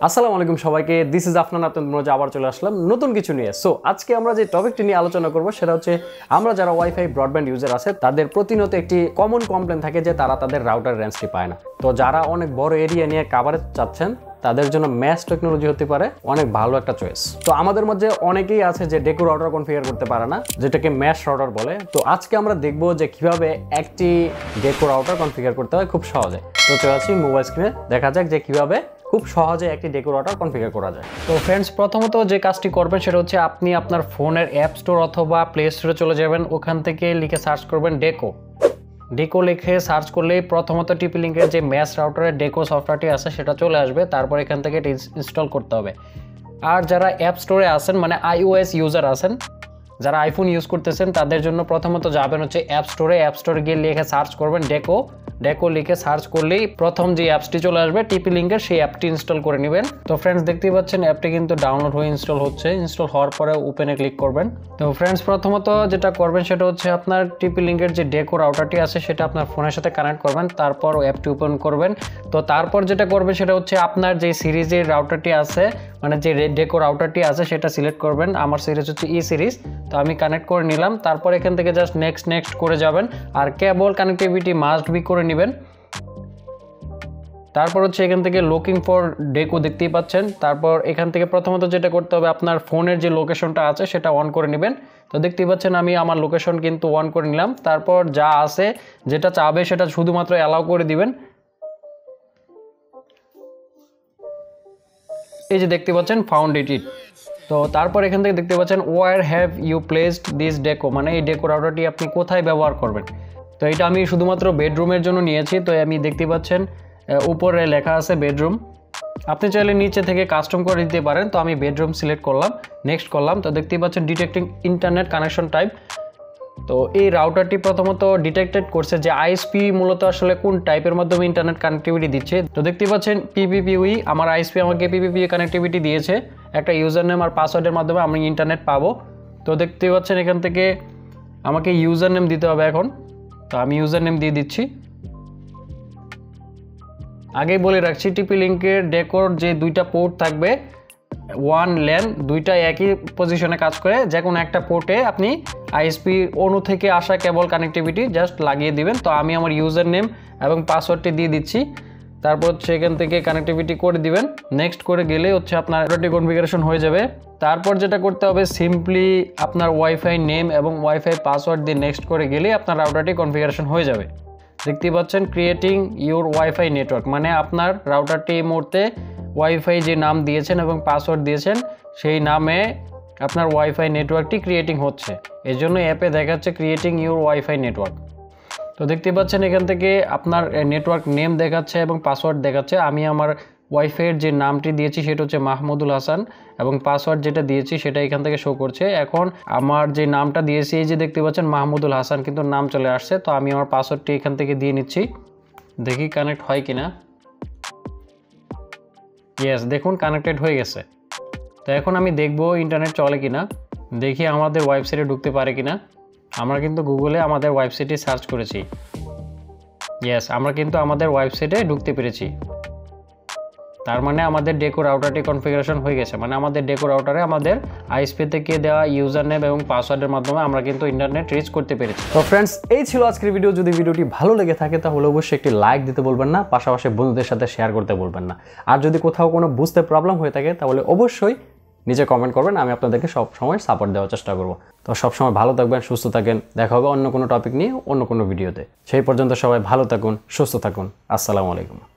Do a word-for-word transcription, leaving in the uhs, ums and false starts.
আসসালামু আলাইকুম সবাইকে, দিস ইজ আফনান, আপনাদের মধ্যে আবার চলে আসলাম নতুন কিছু নিয়ে। সো আজকে আমরা যে টপিকটি নিয়ে আলোচনা করব সেটা হচ্ছে আমরা যারা ওয়াইফাই ব্রডব্যান্ড ইউজার আছে তাদের প্রতিনিয়ত একটি কমন কমপ্লেন থাকে যে তারা তাদের রাউটার রেঞ্জটি পায় না। তো যারা অনেক বড় এরিয়া নিয়ে কাভারেজ চাচ্ছেন তাদের জন্য ম্যাশ টেকনোলজি হতে পারে অনেক ভালো একটা চয়েস। তো আমাদের মধ্যে অনেকেই আছে যে ডেকো রাউটার কনফিগার করতে পারে না, যেটাকে ম্যাশ রাউটার বলে। তো আজকে আমরা দেখব যে কিভাবে একটি ডেকো রাউটার কনফিগার করতে হয় খুব সহজে। তো চলে আসি মোবাইল স্ক্রিনে, দেখা যাক যে কিভাবে খুব সহজে একটি ডেকো রাউটার কনফিগার করা যায়। তো ফ্রেন্ডস, প্রথমত যে কাজটি করবেন সেটা হচ্ছে আপনি আপনার ফোনের অ্যাপ স্টোর অথবা প্লে স্টোরে চলে যাবেন, ওখান থেকে লিখে সার্চ করবেন ডেকো। ডেকো লিখে সার্চ করলেই প্রথমত টিপি লিঙ্কের যে ম্যাশ রাউটারের ডেকো সফটওয়্যারটি আছে সেটা চলে আসবে। তারপর এখান থেকে এটি ইনস্টল করতে হবে। আর যারা অ্যাপ স্টোরে আছেন, মানে আইওএস ইউজার আছেন, যারা আইফোন ইউজ করতেছেন তাদের জন্য প্রথমত যাবেন হচ্ছে অ্যাপ স্টোরে। অ্যাপ স্টোরে গিয়ে লিখে সার্চ করবেন ডেকো। ডেকো লিখে সার্চ করলেই প্রথম যে অ্যাপসটি চলে আসবে টিপি লিঙ্কের, সেই অ্যাপটি ইনস্টল করে নেবেন। তো ফ্রেন্ডস, দেখতেই পাচ্ছেন অ্যাপটি কিন্তু ডাউনলোড হয়ে ইনস্টল হচ্ছে। ইনস্টল হওয়ার পরে ওপেনে ক্লিক করবেন। তো ফ্রেন্ডস, প্রথমত যেটা করবেন সেটা হচ্ছে আপনার টিপি লিঙ্কের যে ডেকো রাউটারটি আছে সেটা আপনার ফোনের সাথে কানেক্ট করবেন, তারপর অ্যাপটি ওপেন করবেন। তো তারপর যেটা করবেন সেটা হচ্ছে আপনার যে সিরিজের রাউটারটি আছে, মানে যে ডেকো রাউটারটি আছে সেটা সিলেক্ট করবেন। আমার সিরিজ হচ্ছে ই সিরিজ, তো আমি কানেক্ট করে নিলাম। তারপর এখান থেকে জাস্ট নেক্সট নেক্সট করে যাবেন, আর কেবল কানেক্টিভিটি মাস্ট বি করে নেবেন। তারপর হচ্ছে এখান থেকে লুকিং ফর ডেকো দেখতেই পাচ্ছেন। তারপর এখান থেকে প্রথমত যেটা করতে হবে আপনার ফোনের যে লোকেশনটা আছে সেটা অন করে নেবেন। তো দেখতেই পাচ্ছেন আমি আমার লোকেশন কিন্তু অন করে নিলাম। তারপর যা আছে যেটা চাবে সেটা শুধুমাত্র অ্যালাউ করে দিবেন। এই যে দেখতে পাচ্ছেন ফাউন্ড ইট ইট। তো তারপর এখান থেকে দেখতে পাচ্ছেন where have you placed this Deco, মানে এই ডেকো রাউটারটি আপনি কোথায় ব্যবহার করবেন। তো এটা আমি শুধুমাত্র বেডরুমের জন্য নিয়েছি। তো আমি দেখতে পাচ্ছেন উপরে লেখা আছে বেডরুম। আপনি চাইলে নিচে থেকে কাস্টম করে দিতে পারেন। তো আমি বেডরুম সিলেক্ট করলাম, নেক্সট করলাম। তো দেখতেই পাচ্ছেন ডিটেক্টিং ইন্টারনেট কানেকশন টাইপ। তো এই রাউটারটি প্রথমত ডিটেক্টেড করছে যে আইএসপি মূলত আসলে কোন টাইপের মাধ্যমে ইন্টারনেট কানেক্টিভিটি দিচ্ছে। তো দেখতে পাচ্ছেন পিপিপিউই, আমার আইএসপি আমাকে পিপিপিউ কানেক্টিভিটি দিয়েছে। একটা ইউজার নেম আর পাসওয়ার্ডের মাধ্যমে আমি ইন্টারনেট পাবো। তো দেখতে পাচ্ছেন এখান থেকে আমাকে ইউজার নেম দিতে হবে এখন। তো আমি ইউজার নেম দিয়ে দিচ্ছি। আগেই বলে রাখছি, টিপি লিঙ্কের ডেকোর যে দুইটা পোর্ট থাকবে, ওয়ান ল্যান, দুইটা একই পজিশনে কাজ করে। যে কোনো একটা পোর্টে আপনি আইএসপি অনু থেকে আসা কেবল কানেক্টিভিটি জাস্ট লাগিয়ে দিবেন। তো আমি আমার ইউজার নেম এবং পাসওয়ার্ডটি দিয়ে দিচ্ছি। তারপর হচ্ছে এখান থেকে কানেক্টিভিটি করে দিবেন। নেক্সট করে গেলে হচ্ছে আপনার রাউটারটি কনফিগারেশন হয়ে যাবে। তারপর যেটা করতে হবে সিম্পলি আপনার ওয়াইফাই নেম এবং ওয়াইফাই পাসওয়ার্ড দিয়ে নেক্সট করে গেলে আপনার রাউটারটি কনফিগারেশন হয়ে যাবে। দেখতে পাচ্ছেন ক্রিয়েটিং ইউর ওয়াইফাই নেটওয়ার্ক, মানে আপনার রাউটারটি এই মুহূর্তে ওয়াইফাই যে নাম দিয়েছেন এবং পাসওয়ার্ড দিয়েছেন সেই নামে আপনার ওয়াইফাই নেটওয়ার্কটি ক্রিয়েটিং হচ্ছে। এই জন্য অ্যাপে দেখাচ্ছে ক্রিয়েটিং ইউর ওয়াইফাই নেটওয়ার্ক। তো দেখতে পাচ্ছেন এখান থেকে আপনার নেটওয়ার্ক নেম দেখাচ্ছে এবং পাসওয়ার্ড দেখাচ্ছে। আমি আমার ওয়াইফাইয়ের যে নামটি দিয়েছি সেটা হচ্ছে মাহমুদুল হাসান এবং পাসওয়ার্ড যেটা দিয়েছি সেটা এখান থেকে শো করছে। এখন আমার যে নামটা দিয়েছি, এই যে দেখতে পাচ্ছেন মাহমুদুল হাসান কিন্তু নাম চলে আসছে। তো আমি আমার পাসওয়ার্ডটি এখান থেকে দিয়ে নিচ্ছি, দেখি কানেক্ট হয় কিনা। ইয়েস, দেখুন কানেক্টেড হয়ে গেছে। তো এখন আমি দেখব ইন্টারনেট চলে কিনা, দেখি আমাদের ওয়েবসাইটে ঢুকতে পারে কিনা। আমরা কিন্তু গুগলে আমাদের ওয়েবসাইটে সার্চ করেছি। ইয়েস, আমরা কিন্তু আমাদের ওয়েবসাইটে ঢুকতে পেরেছি। তার মানে আমাদের ডেকো রাউটারটি কনফিগারেশন হয়ে গেছে, মানে আমাদের ডেকো রাউটারে আমাদের আইএসপি থেকে দেওয়া ইউজার নেম এবং পাসওয়ার্ডের মাধ্যমে আমরা কিন্তু ইন্টারনেট রিচ করতে পেরেছি। তো ফ্রেন্ডস, এই ছিল আজকের ভিডিও। যদি ভিডিওটি ভালো লেগে থাকে তাহলে অবশ্যই একটি লাইক দিতে বলবেন না, পাশাপাশি বন্ধুদের সাথে শেয়ার করতে বলবেন না। আর যদি কোথাও কোনো বুঝতে প্রবলেম হয়ে থাকে তাহলে অবশ্যই নিচে কমেন্ট করবেন, আমি আপনাদেরকে সব সময় সাপোর্ট দেওয়ার চেষ্টা করব। তো সবসময় ভালো থাকবেন, সুস্থ থাকেন। দেখা হবে অন্য কোনো টপিক নিয়ে অন্য কোনো ভিডিওতে। সেই পর্যন্ত সবাই ভালো থাকুন, সুস্থ থাকুন। আসসালামু আলাইকুম।